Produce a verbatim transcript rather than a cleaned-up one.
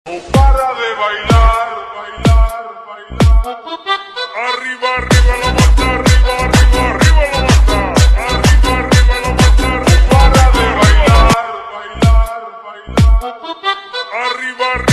Para de bailar, bailar, bailar. Arriba, arriba la mata, arriba, arriba, arriba la mata. Arriba, arriba la mata, arriba. Para de bailar, bailar, bailar. Arriba, arriba.